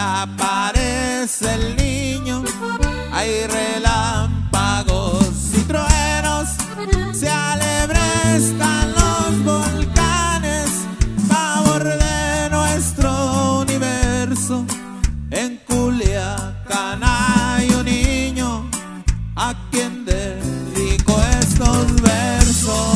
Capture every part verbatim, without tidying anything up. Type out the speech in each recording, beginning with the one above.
aparece el niño, hay relámpagos y truenos, se alebrestan los volcanes, favor de nuestro universo. En Culiacán hay un niño a quien dedico estos versos.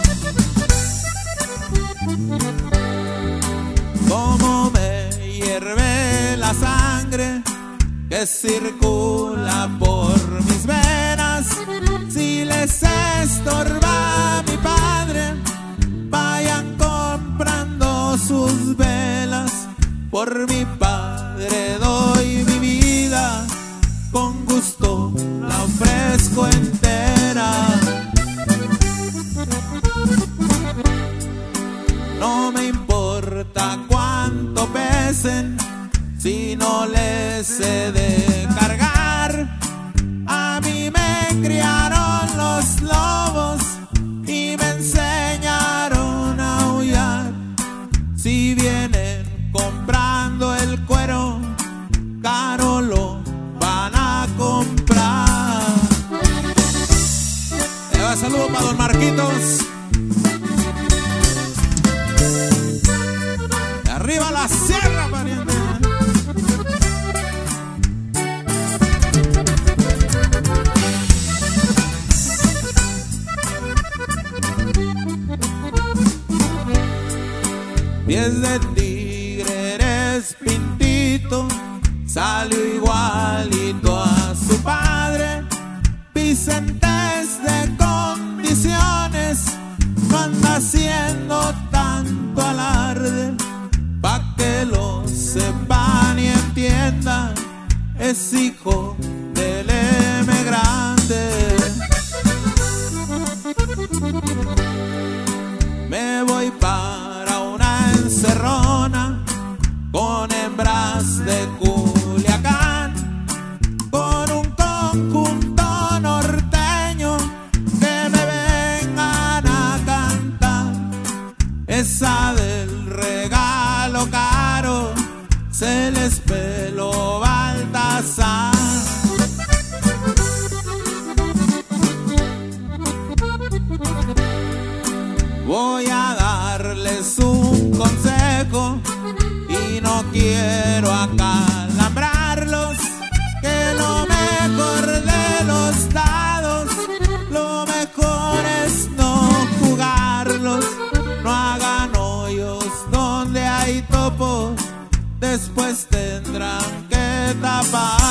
Como me hierve la sangre que circula por mis venas, si les estorba a mi padre, vayan comprando sus velas. Por mi padre doy mi vida, con gusto la ofrezco entera. No me importa cuánto pesen, si no les he de cargar. A mí me criaron los lobos y me enseñaron a aullar. Si vienen comprando el cuero, caro lo van a comprar. Eh, saludo para don Marquitos. De arriba la sierra, pariente. Pies de tigre eres pintito, salió igualito a su padre. Vicentes de condiciones, no anda haciendo tanto alarde. Pa' que lo sepan y entiendan, es hijo del M grande. Me voy para una encerrona con hembras de Culiacán, con un conjunto norteño que me vengan a cantar. Esa del regalo caro se les peló Baltasar. Voy a darles un consejo y no quiero acalambrarlos, que lo mejor de los dados, lo mejor es no jugarlos. No hagan hoyos donde hay topos, después tendrán que tapar.